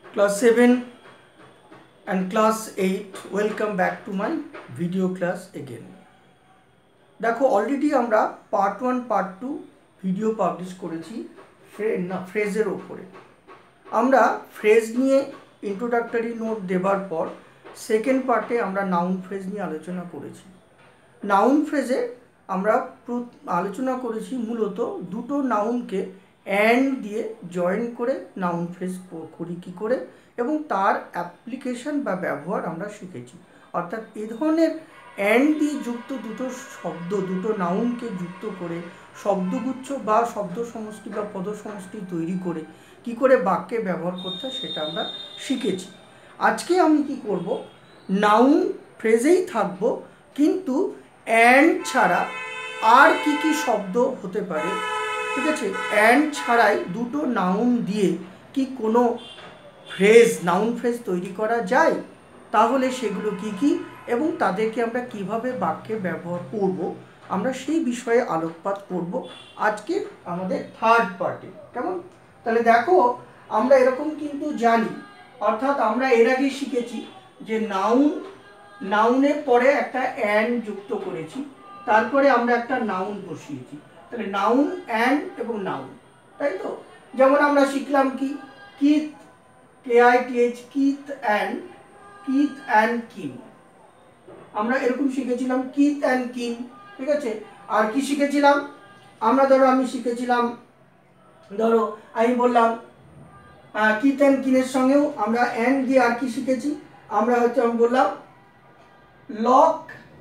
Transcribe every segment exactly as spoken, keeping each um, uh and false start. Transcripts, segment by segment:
Class seven and class eight, welcome back to my video class again. দেখো already আমরা part one part two video publish করেছি না ফ্রেজের ওপরে। আমরা phrase নিয়ে ইন্ট্রোডাক্টরি নোট দেবার পর সেকেন্ড পার্টে আমরা নাউন ফ্রেজ নিয়ে আলোচনা করেছি। নাউন ফ্রেজে আমরা আলোচনা করেছি মূলত দুটো নাউনকে অ্যান্ড দিয়ে জয়েন করে নাউন ফ্রেজ করি কী করে এবং তার অ্যাপ্লিকেশন বা ব্যবহার আমরা শিখেছি। অর্থাৎ এ ধরনের অ্যান্ড দিয়ে যুক্ত দুটো শব্দ দুটো নাউনকে যুক্ত করে শব্দগুচ্ছ বা শব্দ সমষ্টি বা পদ সমষ্টি তৈরি করে কি করে বাক্যে ব্যবহার করতে হয় সেটা আমরা শিখেছি। আজকে আমি কি করব, নাউন ফ্রেজেই থাকব, কিন্তু অ্যান্ড ছাড়া আর কি কি শব্দ হতে পারে, ঠিক আছে, অ্যান্ড ছাড়াই দুটো নাউন দিয়ে কি কোনো ফ্রেজ নাউন ফ্রেজ তৈরি করা যায়, তাহলে সেগুলো কি কি এবং তাদেরকে আমরা কিভাবে বাক্যে ব্যবহার করব, আমরা সেই বিষয়ে আলোকপাত করব আজকে আমাদের থার্ড পার্টে। কেমন? তাহলে দেখো আমরা এরকম কিন্তু জানি, অর্থাৎ আমরা এর আগে শিখেছি যে নাউন নাউনের পরে একটা অ্যান্ড যুক্ত করেছি, তারপরে আমরা একটা নাউন বসিয়েছি। তাহলে নাউন অ্যান্ড এবং নাউন, তাই তো? যেমন আমরা শিখলাম কি kith, K I T H, kith and kith and kin, আমরা এরকম শিখেছিলাম কিথ অ্যান্ড কিন, ঠিক আছে। আর কি শিখেছিলাম আমরা, ধরো আমি শিখেছিলাম, ধরো আমি বললাম কিথ অ্যান্ড কিনের সঙ্গেও আমরা অ্যান্ড দিয়ে আর কি শিখেছি, আমরা হয়তো আমি বললাম lock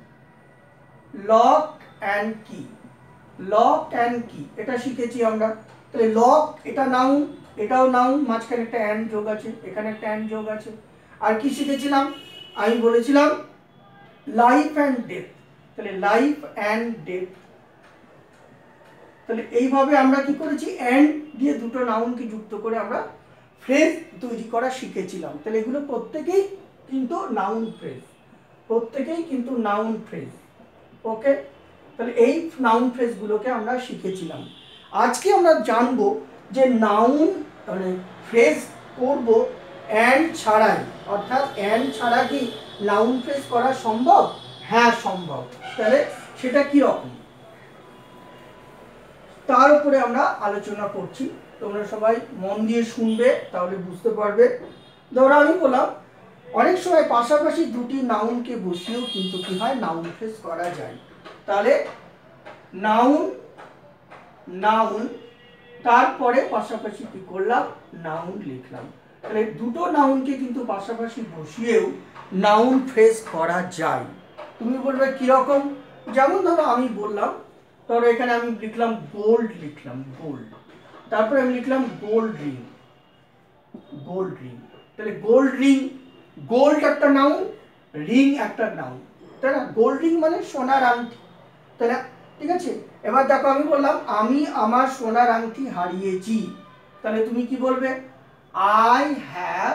lock and key, lock and key এটা শিখেছি আমরা। তাহলে লক এটা নাউন, এটাও নাউন, মাঝখানে একটা অ্যান্ড যোগ আছে, এখানে একটা অ্যান্ড যোগ আছে। আর কি শিখেছিলাম, আমি বলেছিলাম লাইফ অ্যান্ড ডেথ, তাহলে লাইফ অ্যান্ড ডেথ। তাহলে এইভাবে আমরা কি করেছি, অ্যান্ড দিয়ে দুটো নাউনকে যুক্ত করে আমরা ফ্রেজ তৈরি করা শিখেছিলাম। তাহলে এগুলো প্রত্যেকেই কিন্তু নাউন ফ্রেজ, প্রত্যেকেই কিন্তু নাউন ফ্রেজ। ওকে, তাহলে এই নাউন ফ্রেজগুলোকে আমরা শিখেছিলাম। আজকে আমরা জানবো যে নাউন মানে ফ্রেজ করব অ্যান্ড ছাড়াই, অর্থাৎ অ্যান্ড ছাড়া কি নাউন ফ্রেজ করা সম্ভব? হ্যাঁ সম্ভব। তাহলে সেটা কি রকম, তার উপরে আমরা আলোচনা করছি। তোমরা সবাই মন দিয়ে শুনবে, তাহলে বুঝতে পারবে। ধরো আমি বললাম অনেক সময় পাশাপাশি দুটি নাউনকে বসিয়েও কিন্তু কি হয়, নাউন ফ্রেজ করা যায়। তাহলে নাউন নাউন তারপরে পাশাপাশি কি করলাম, নাউন লিখলাম। তাহলে দুটো নাউনকে কিন্তু পাশাপাশি বসিয়েও নাউন ফ্রেজ করা যায়। তুমি বলবে কিরকম? যেমন ধরো আমি বললাম, ধরো এখানে আমি লিখলাম গোল্ড, লিখলাম গোল্ড, তারপরে আমি লিখলাম গোল্ড রিং, গোল্ড রিং। তাহলে গোল্ড রিং, গোল্ড একটা নাউন, রিং একটা নাউন, তাই না? গোল্ড রিং মানে সোনার আংটি, তাই না? ঠিক আছে। এবার দেখো আমি বললাম আমি আমার সোনার আংটি হারিয়েছি, তাহলে তুমি কি বলবে? আই হ্যাভ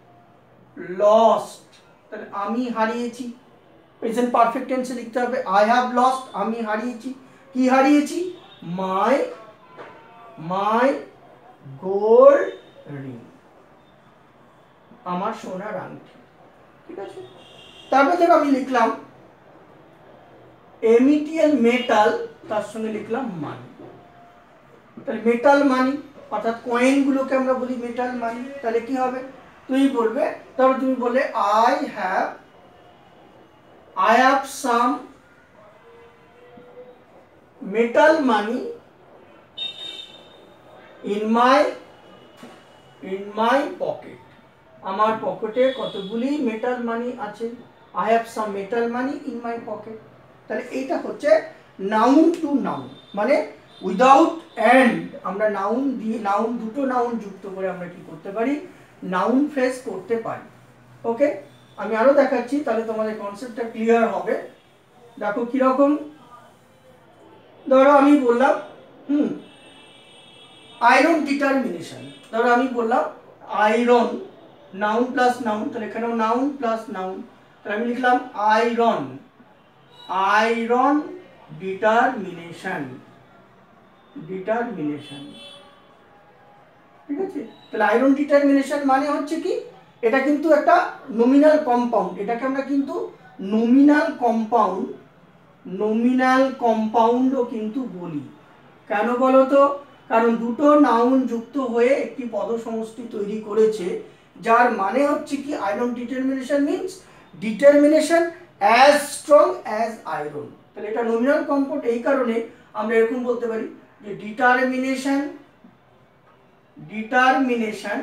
লস্ট, তাহলে আমি হারিয়েছি, প্রেজেন্ট পারফেক্ট টেন্সে লিখতে হবে আই হ্যাভ লস্ট, আমি হারিয়েছি। কি হারিয়েছি? মাই মাই গোল্ড রিং, আমার সোনার আংটি, ঠিক আছে। তারপরে ধরো আমি লিখলাম এমিটিএল মেটাল, তার সঙ্গে লিখলাম মানি, তাহলে মেটাল মানি, অর্থাৎ কয়েন গুলোকে আমরা বলি মেটাল মানি। তাহলে কি হবে, তুমি বলবে, ধরো তুমি বললে I have I have some metal money in my in my pocket, আমার পকেটে কতগুলি মেটাল মানি আছে, I have some metal money in my pocket. তাহলে এইটা হচ্ছে নাউন টু নাউন, মানে উইদাউট অ্যান্ড আমরা নাউন দিয়ে নাউন দুটো নাউন যুক্ত করে আমরা কি করতে পারি, নাউন ফ্রেজ করতে পারি। ওকে, আমি আরো দেখাচ্ছি, তাহলে তোমাদের কনসেপ্টটা ক্লিয়ার হবে। দেখো কিরকম, ধরো আমি বললাম হুম আয়রন ডিটারমিনেশন, ধরো আমি বললাম আয়রন, নাউন প্লাস নাউন, তাহলে এখানেও নাউন প্লাস নাউন, তাহলে আমি লিখলাম আয়রন আয়রন ডিটারমিনেশন ডিটারমিনেশন ঠিক আছে। তাহলে আয়রন ডিটারমিনেশন মানে হচ্ছে কি, এটা কিন্তু একটা নমিনাল কম্পাউন্ড, এটাকে আমরা কিন্তু নমিনাল কম্পাউন্ড নমিনাল কম্পাউন্ডও কিন্তু বলি। কেন বলো তো? কারণ দুটো নাউন যুক্ত হয়ে একটি পদ সমষ্টি তৈরি করেছে, যার মানে হচ্ছে কি iron determination means determination as strong as iron. তাহলে এটা নমিনাল কম্পাউন্ড, এই কারণে আমরা এরকম বলতে পারি যে determination determination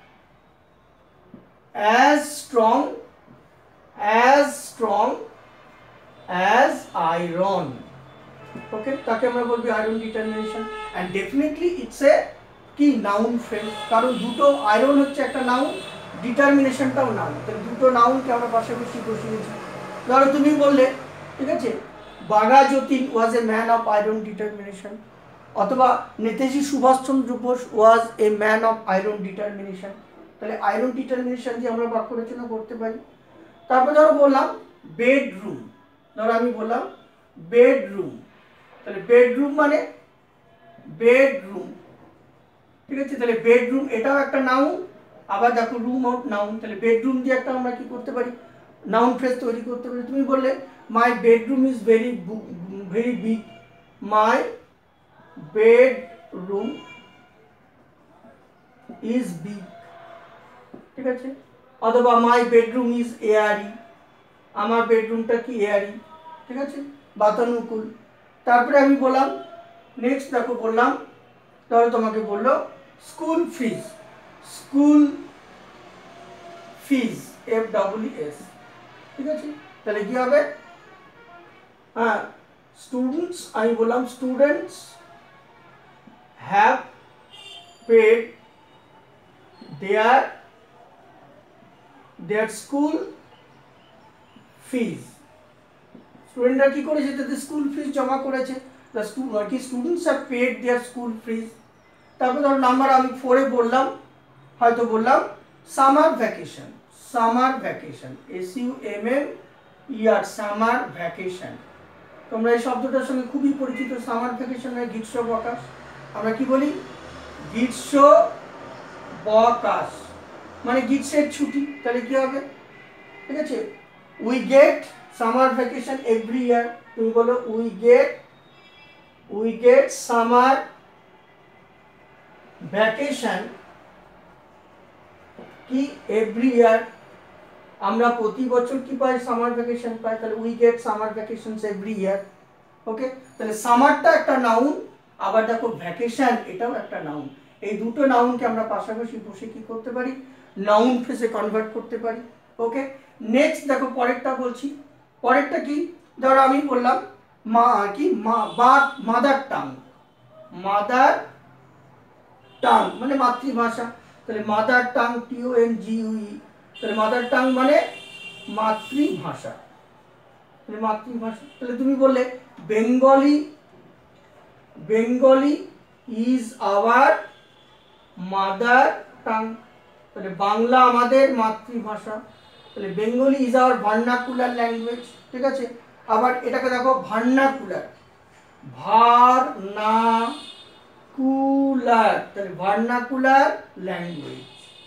as strong as strong as iron. Okay, তাকে আমরা বলবি iron determination. And definitely it's a কি নাউন ফ্রেজ, কারণ দুটো আয়রন হচ্ছে একটা নাউন, ডিটারমিনেশনটাও নাউন। তাহলে দুটো নাউনকে আমরা পাশাপাশি বসিয়েছি। ধরো তুমি বললে, ঠিক আছে, Bagha Jatin was a man of iron determination, অথবা Netaji Subhash Chandra Bose was a man of iron determination. তাহলে আয়রন ডিটারমিনেশন দিয়ে আমরা বাক্য রচনা করতে পারি। তারপর ধরো বললাম বেডরুম, ধরো আমি বললাম বেডরুম, তাহলে বেডরুম মানে বেডরুম, ঠিক আছে। তাহলে বেডরুম এটাও একটা নাউন, আবার দেখো রুম আউট নাউন। তাহলে বেডরুম দিয়ে একটা আমরা কি করতে পারি, নাউন ফ্রেজ তৈরি করতে পারি। তুমি বললে my bedroom is very very big, my bedroom is big, ঠিক আছে। অথবা মাই বেডরুম ইজ এয়ারি, আমার বেডরুমটা কি এয়ারি, ঠিক আছে, বাতানুকূল। তারপরে আমি বললাম নেক্সট, দেখো বললাম, ধরো তোমাকে বললো school fees, school fees F W S, ঠিক আছে। তাহলে কি হবে, হ্যাঁ স্টুডেন্টস, আমি বললাম students have paid their their school fees, স্টুডেন্টরা কি করেছে, তাদের স্কুল ফিজ জমা করেছে, the student কি students have paid their school fees. তারপর ধরো নাম্বার আমি ফোরে বললাম, হয়তো বললাম summer vacation, summer vacation S U M M E R, summer vacation. তোমরা এই শব্দটার সঙ্গে খুবই পরিচিত, সামার ভ্যাকেশন মানে গ্রীষ্মাবকাশ। আমরা কি বলি, গ্রীষ্মাবকাশ মানে গ্রীষ্মের ছুটি। তাহলে কি হবে, ঠিক আছে, we get summer vacation every year. তুমি বলো we get we get summer vacation কি এভরি ইয়ার, আমরা প্রতি বছর কি পাই, সামার ভ্যাকেশন পাই। তাহলে we get summer vacations every year. Okay, তাহলে সামারটা একটা নাউন, আবার দেখো ভ্যাকেশন এটাও একটা নাউন। এই দুটো নাউনকে আমরা পাশাপাশি বসে কি করতে পারি, নাউন ফ্রেজে কনভার্ট করতে পারি। ওকে, নেক্সট দেখো পরেরটা বলছি, পরেরটা কি, ধরো আমি বললাম মা কি মা বা মাদার টাং, মাদার টাং মানে মাতৃভাষা। তাহলে mother tongue T O N G U E, তাহলে মাদার টাং মানে মাতৃভাষা, তাহলে মাতৃভাষা। তাহলে তুমি বললে Bengali, Bengali is our mother tongue, তাহলে বাংলা আমাদের মাতৃভাষা। তাহলে Bengali is our vernacular language, ঠিক আছে। আবার এটাকে দেখো ভার্নাকুলার, ভার্নাকুলার, তাহলে ভার্নাকুলার ল্যাঙ্গুয়েজ।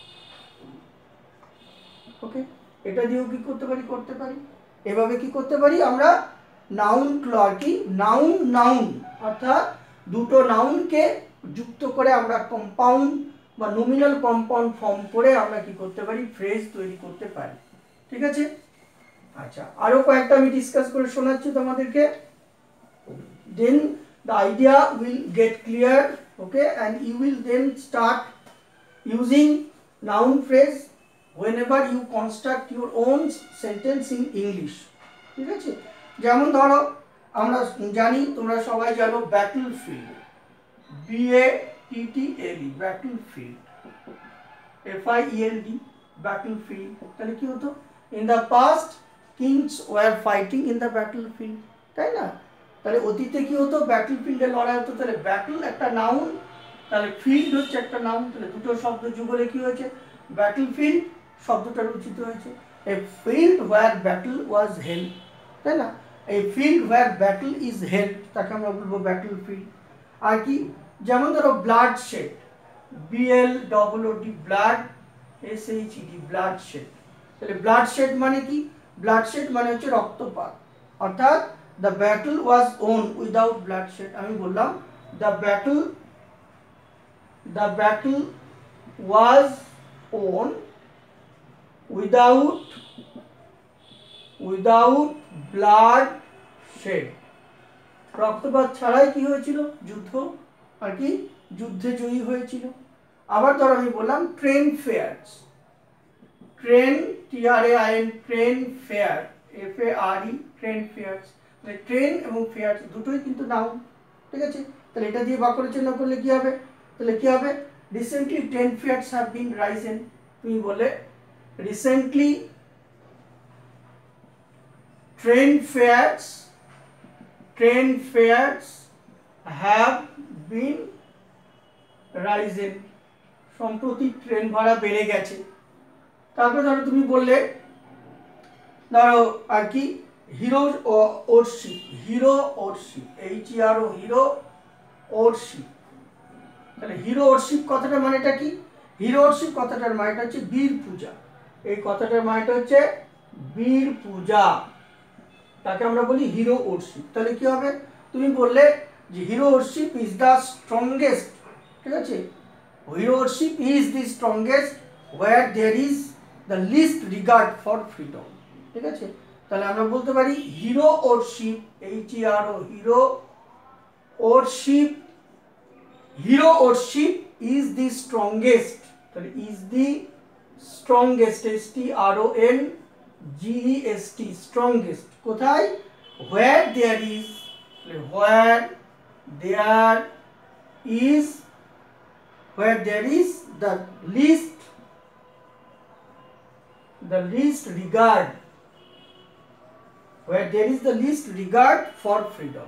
ওকে, এটা দিয়েও কি করতে পারি, করতে পারি। এভাবে কি করতে পারি আমরা, নাউন ক্লজ কি নাউন নাউন অর্থাৎ দুটো নাউনকে যুক্ত করে আমরা কম্পাউন্ড বা নমিনাল কম্পাউন্ড ফর্ম করে আমরা কি করতে পারি, ফ্রেজ তৈরি করতে পারি, ঠিক আছে। আচ্ছা, আরো কয়েকটা আমি ডিসকাস করে শোনাচ্ছি তোমাদেরকে, দেন the idea will get clear, okay, and you will then start using noun phrase whenever you construct your own sentence in English, ঠিক আছে। যেমন ধরো আমরা জানি, তোমরা সবাই জানো battle field, B A T T L E, battle field, F I E L D, battle field. তাহলে কি হতো, in the past kings were fighting in the battle field, তাই না। তাহলে অতীতে কি হতো, ব্যাটল ফিল্ডে লড়াই হতো। তাহলে ব্যাটল একটা নাউন, তাহলে ফিল্ড হচ্ছে একটা নাউন, তাহলে দুটো শব্দ যুগলে কি হয়েছে, ব্যাটল ফিল্ড শব্দটা রচিত হয়েছে। A field where battle was held, তাই না, এই field where battle is held তাকে আমরা বলবো ব্যাটল ফিল্ড। আর কি, যেমন ধরো blood shed, B L double O D blood, S H E D blood shed. তাহলে ব্লাড শেড মানে কি? ব্লাড শেড মানে হচ্ছে রক্তপাত, অর্থাৎ the battle was won without blood shed. আমি বললাম the battle the battle was won without without blood shade. রক্তপাত ছাড়াই কি হয়েছিল? যুদ্ধ আর কি যুদ্ধে জয়ী হয়েছিল। আবার ধর আমি বললাম train fares, train T R A I N train fare F A R E train fares, মানে ট্রেন এবং ফেয়ার্স দুটোই কিন্তু নাউন, ঠিক আছে? তাহলে এটা দিয়ে বাক্য রচনা করলে কি হবে? তাহলে কি হবে? Recently train fares have been risen. তুমি বলে recently train fares train fares have been risen, সম্প্রতি ট্রেন ভাড়া বেড়ে গেছে। তারপরে ধরো তুমি বললে ধরো আর কি hero worship, hero worship, H E R O hero worship. তাহলে হিরো ওরশিপ কথাটার মানেটা কি? হিরো ওরশিপ কথাটার মানেটা হচ্ছে বীর পূজা। এই কথাটার মানেটা হচ্ছে বীর পূজা, তাকে আমরা বলি হিরো ওরশিপ। তাহলে কি হবে? তুমি বললে যে hero worship is the strongest, ঠিক আছে? Hero worship is the strongest where there is the least regard for freedom, ঠিক আছে? তাহলে আমরা বলতে পারি hero worship, H E R O hero worship, hero worship is the strongest. তাহলে is the strongest, S T R O N G E S T, strongest কোথায়? Where there is, where there is where there is the least the least regard, where there is the least regard for freedom,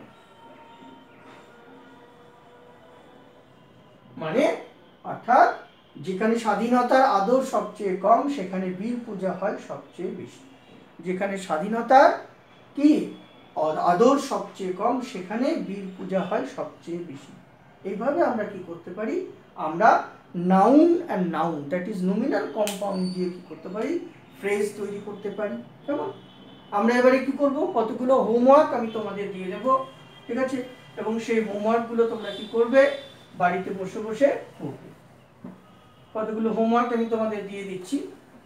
মানে অর্থাৎ যেখানে স্বাধীনতার আদর সবচেয়ে কম সেখানে বীর পূজা হয় সবচেয়ে বেশি। যেখানে স্বাধীনতার কি আদর সবচেয়ে কম সেখানে বীর পূজা হয় সবচেয়ে বেশি। এইভাবে আমরা কি করতে পারি? আমরা noun and noun that is nominal compound দিয়ে কি করতে পারি? ফ্রেজ তৈরি করতে পারি। কেমন? আমরা এবারে কি করব? কতগুলো হোমওয়ার্ক আমি তোমাদের দিয়ে দেবো, ঠিক আছে? এবং সেই হোমওয়ার্কগুলো তোমরা কি করবে? বাড়িতে বসে বসে করবে। কতগুলো হোমওয়ার্ক আমি তোমাদের দিয়ে দিচ্ছি।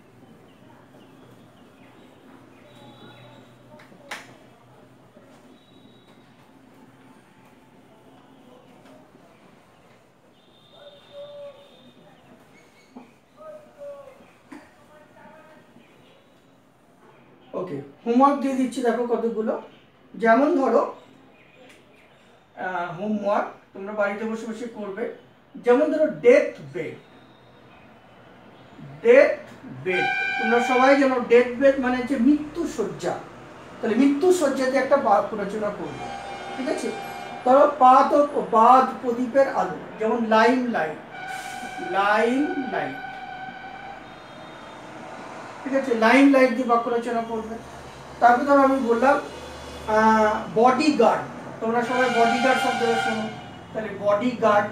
ওকে, হোমওয়ার্ক দিয়ে দিচ্ছি, দেখো কতগুলো। যেমন ধরো হোমওয়ার্ক তোমরা বাড়িতে বসে বসে করবে। যেমন ধরো ডেথ বেড, ডেথ বেড তোমরা সবাই জানো ডেথ বেড মানে হচ্ছে মৃত্যু শয্যা। তাহলে মৃত্যু শয্যাতে একটা বাক্য রচনা করবে, ঠিক আছে? ধরো পাত ও বাদ প্রদীপের আলো, যেমন লাইম লাইট, লাইম লাইট, ঠিক আছে? লাইম লাইট দিয়ে বাক্য রচনা করবে। তারপর ধরো আমি বললাম বডি গার্ড, তোমরা সবাই বডি গার্ড শব্দটা শোনো। তাহলে বডি গার্ড,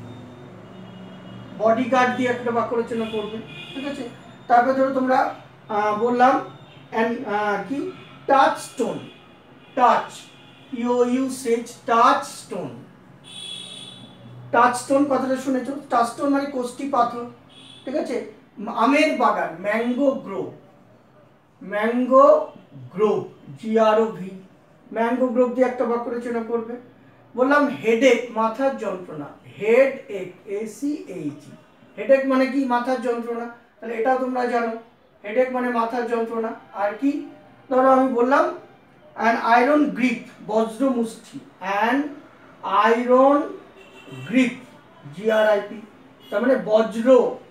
বডি গার্ড দিয়ে একটা বাক্য রচনা করবে, ঠিক আছে? তারপরে ধরো তোমরা বললাম কি touch stone, touch you you says touch stone, touch stone কথাটা শুনেছো? টাচ স্টোন মানে কোষ্টি পাথর, ঠিক আছে? আমের বাগান, mango grove, mango grove G R O V, mango grove দিয়ে একটা বাক্য রচনা করবে। বললাম হেডেক, মাথার যন্ত্রণা, হেড এক, এ সি এইচ, হেডেক মানে কি? মাথার যন্ত্রণা। তাহলে এটাও তোমরা জানো, হেডেক মানে মাথার যন্ত্রণা। আর কি? ধরো আমি বললাম অ্যান আয়রন গ্রিপ, বজ্র মুষ্টি, an iron grip G R I P, তার মানে বজ্র,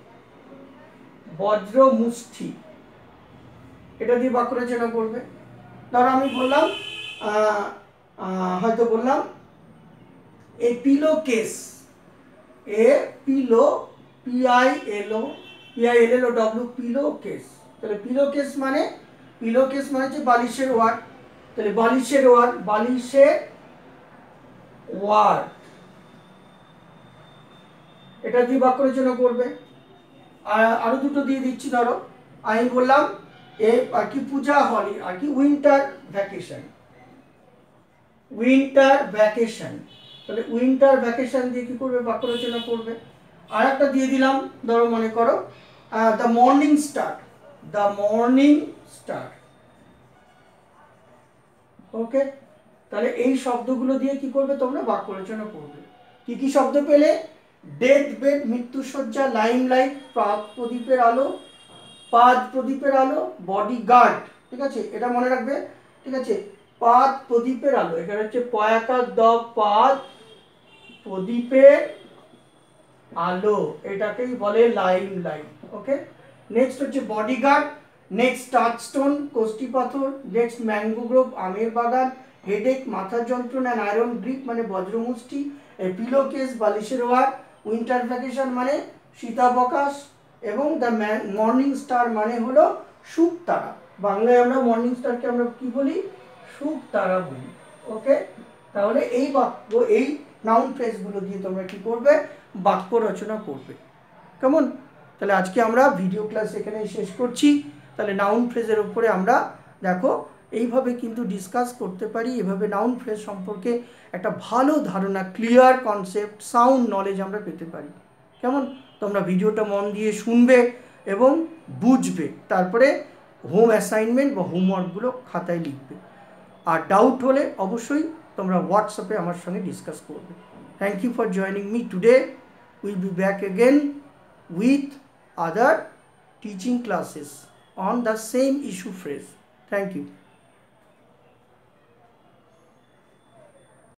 বজ্র মুষ্টি, এটা দিয়ে বাক্য রচনা করবে। ধরো আমি বললাম হয়তো বললাম a pillow case, a pillow P I L O P I L L O W, pillow case. তাহলে পিলো কেস মানে, পিলো কেস মানে হচ্ছে বালিশের ওয়ার্ড। তাহলে বালিশের ওয়ার্ড, বালিশের ওয়ার্ড, এটা দিয়ে বাক্য রচনা করবে। আর আরও দুটো দিয়ে দিচ্ছি, ধরো আমি বললাম এ আর কি পূজা হলি আর কি উইন্টার ভ্যাকেশন, উইন্টার ভ্যাকেশন, তাহলে উইন্টার ভ্যাকেশন দিয়ে কি করবে বাক্য রচনা করবে। আর একটা দিয়ে দিলাম, ধরো মনে করো the morning star, the morning star. Okay, তাহলে এই শব্দগুলো দিয়ে কি করবে তোমরা বাক্য রচনা করবে। কি কি শব্দ পেলে? ডেথ বেড মৃত্যুসজ্জা, লাইম লাইট প্রাক প্রদীপের আলো, পাদ প্রদীপের আলো, বডি গার্ড, ঠিক আছে, এটা মনে রাখবে, ঠিক আছে। পাদ প্রদীপের আলো, এখানে হচ্ছে পয়াকার দ পাদ প্রদীপের আলো, এটাকেই বলে লাইম লাইট। ওকে, নেক্সট হচ্ছে বডি গার্ড, নেক্সট টাচস্টোন কোষ্ঠী পাথর, নেক্সট ম্যাঙ্গো গ্রোভ আমের বাগান, হেডেক মাথার যন্ত্রণা, আয়রন গ্রিপ মানে বজ্রমুষ্টি, পিলো কেস বালিশের ওয়ার, উইন্টার ভ্যাকেশন মানে শীতাবকাশ, এবং দ্য মর্নিং স্টার মানে হলো শুক তারা। বাংলায় আমরা মর্নিং স্টারকে আমরা কি বলি? শুক তারা বলি। ওকে, তাহলে এই বাক্য এই নাউন ফ্রেজগুলো দিয়ে তোমরা কি করবে? বাক্য রচনা করবে। কেমন? তাহলে আজকে আমরা ভিডিও ক্লাস এখানে শেষ করছি। তাহলে নাউন ফ্রেজের উপরে আমরা দেখো এইভাবে কিন্তু ডিসকাস করতে পারি, এভাবে নাউন ফ্রেজ সম্পর্কে একটা ভালো ধারণা, ক্লিয়ার কনসেপ্ট, সাউন্ড নলেজ আমরা পেতে পারি। কেমন? তোমরা ভিডিওটা মন দিয়ে শুনবে এবং বুঝবে, তারপরে হোম অ্যাসাইনমেন্ট বা হোমওয়ার্কগুলো খাতায় লিখবে। আর ডাউট হলে অবশ্যই তোমরা হোয়াটসঅ্যাপে আমার সঙ্গে ডিসকাস করবে। Thank you for joining me today. Will be back again with other teaching classes on the same issue phrase. Thank you.